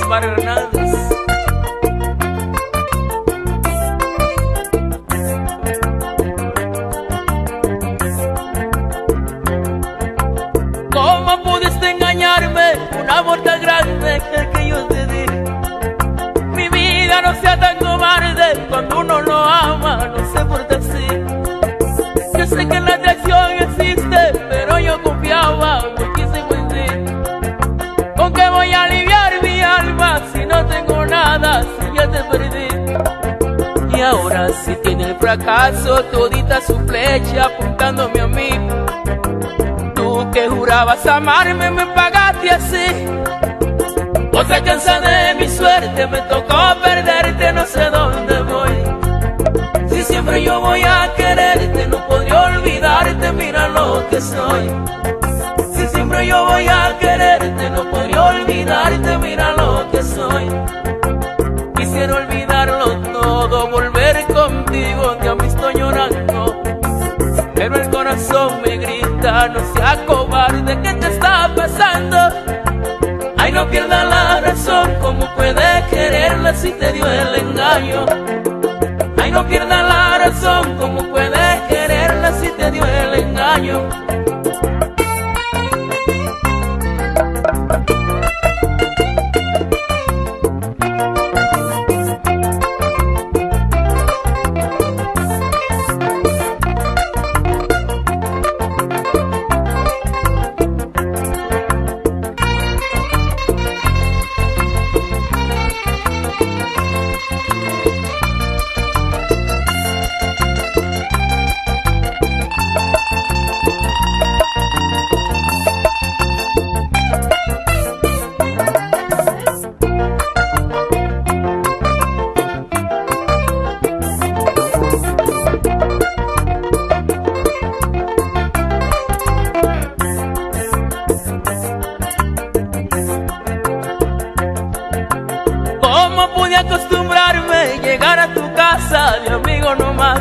Omar Hernández. ¿Cómo pudiste engañarme? Un amor tan grande que yo te di. Mi vida no sea tan cobarde, cuando uno lo ama no se porta así. Yo sé que la atracción existe, pero yo confiaba muchísimo en ti. ¿Con qué voy a aliviar mi alma si no tengo nada, si ya te perdí? Y ahora si tiene el fracaso todita su flecha apuntándome a mí. Tú que jurabas amarme me pagaste así. Otra cansada de mi suerte, me tocó perderte, no sé dónde voy. Si siempre yo voy a quererte, no podría olvidarte, mira lo que soy. Si siempre yo voy a quererte, no podría olvidarte, mira lo que soy. Quisiera olvidarlo todo, volver contigo, que a mí estoy llorando. Pero el corazón me grita, no seas cobarde, ¿qué te está pasando? Ay, no pierdas la razón, ¿cómo puedes quererla si te dio el engaño? Ay, no pierdas la razón, ¿cómo puedes quererla si te dio el engaño? ¿Cómo pude acostumbrarme llegar a tu casa de amigo nomás?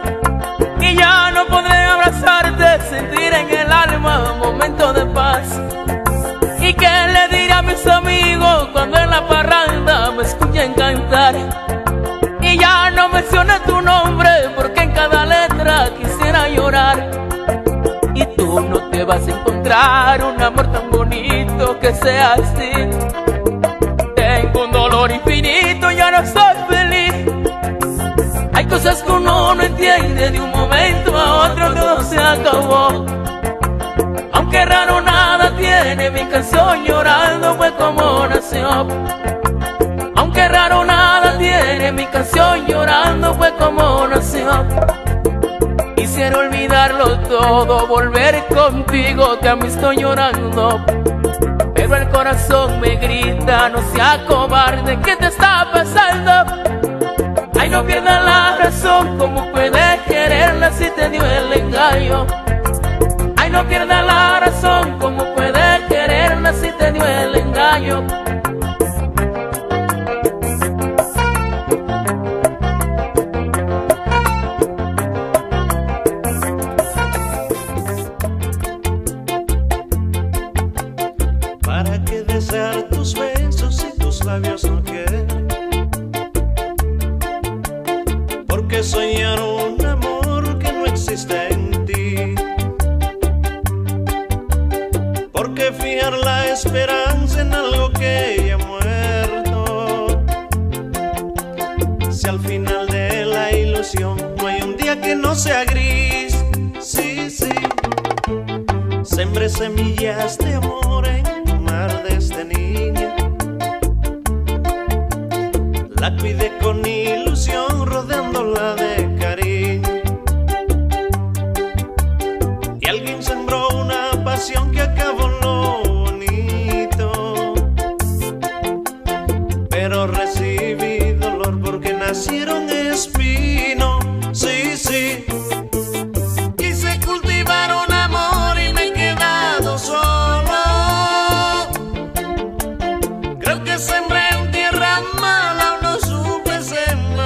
Y ya no podré abrazarte, sentir en el alma un momento de paz. ¿Y qué le diré a mis amigos cuando en la parranda me escuchen cantar? Y ya no mencione tu nombre porque en cada letra quisiera llorar. Y tú no te vas a encontrar un amor tan bonito que sea así. Tengo un dolor infinito, ya no soy feliz. Hay cosas que uno no entiende, de un momento a otro todo se acabó. Aunque raro nada tiene, mi canción llorando fue como nació. Aunque raro nada tiene, mi canción llorando fue como nació. Quisiera olvidarlo todo, volver contigo, que a mí estoy llorando. Pero el corazón me grita, no seas cobarde, ¿qué te está pasando? Ay, no pierdas la razón, ¿cómo puedes quererla si te dio el engaño? Ay, no pierdas la razón, ¿cómo puedes quererla si te dio el engaño? ¿Para qué desear tus besos si tus labios no quieren? ¿Por qué soñar un amor que no existe en ti? ¿Por qué fijar la esperanza en algo que ya ha muerto? Si al final de la ilusión no hay un día que no sea gris. Sí, sí, sembré semillas de amor en desde niña, la cuidé con ilusión rodeándola de cariño. Y alguien sembró una pasión que acabó lo bonito, pero recibí dolor porque nacieron espinos. Sí, sí, quise cultivar un amor y me he quedado solo. Sembré en tierra mala, no supe sembrar,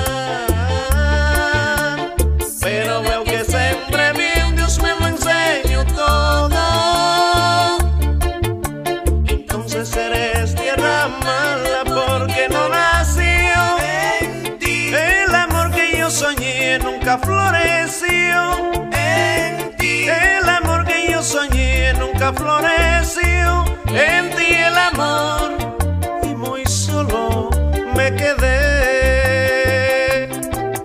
pero veo que sembré bien, Dios me lo enseñó todo. Entonces eres tierra mala. nunca floreció en ti. El amor que yo soñé nunca floreció en ti. El amor, y muy solo me quedé.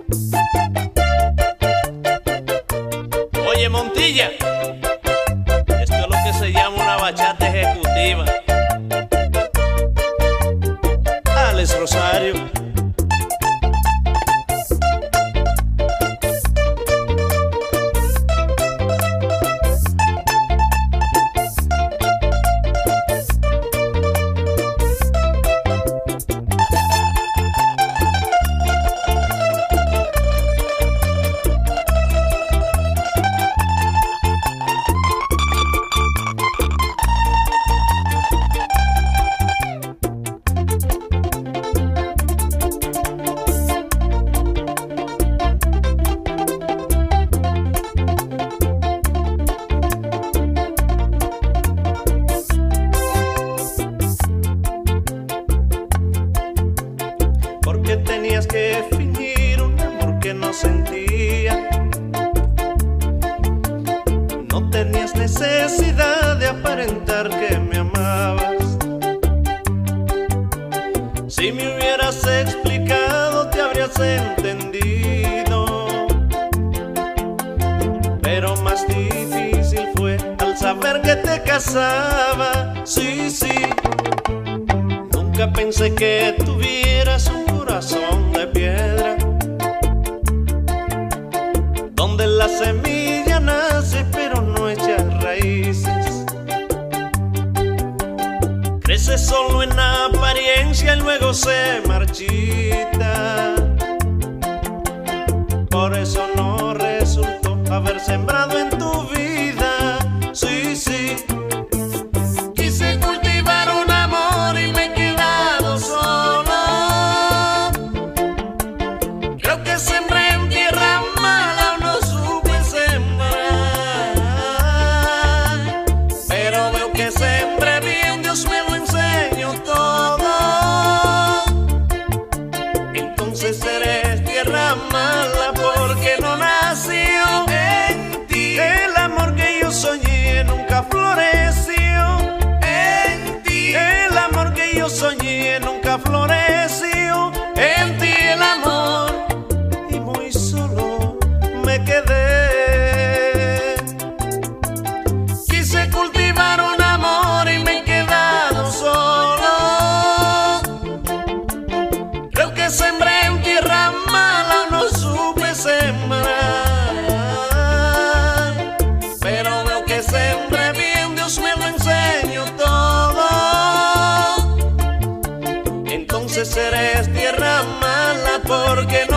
Oye, Montilla, esto es lo que se llama una bachata ejecutiva. Alex Rosario. Porque tenías que fingir un amor que no sentía. No tenías necesidad de aparentar que me amabas. Si me hubieras explicado te habrías entendido. Pero más difícil fue al saber que te casaba. Sí, sí. Nunca pensé que tuvieras un corazón de piedra, donde la semilla nace pero no echa raíces. Crece solo en apariencia y luego se marchita. Por eso no resultó haber sembrado en tu vida. Sí, sí. Quise cultivar un amor y me he quedado solo. Creo que sembré en tierra mala o no supe sembrar. Pero veo que sembré bien, Dios me lo enseñó todo. Entonces eres tierra mala porque no nació en ti. El amor que yo soñé nunca floreció en ti. El amor que yo soñé nunca floreció en ti. El amor, y muy solo me quedé. Quise cultivar un amor y me he quedado solo. Creo que sembré en tierra mala, no supe sembrar. Pero veo que sembré bien, Dios me lo enseñó todo. Entonces eres tierra mala porque